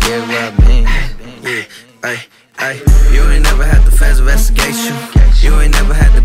get what I mean. Yeah, ay, ay. You ain't never had to fast investigation. You ain't never had to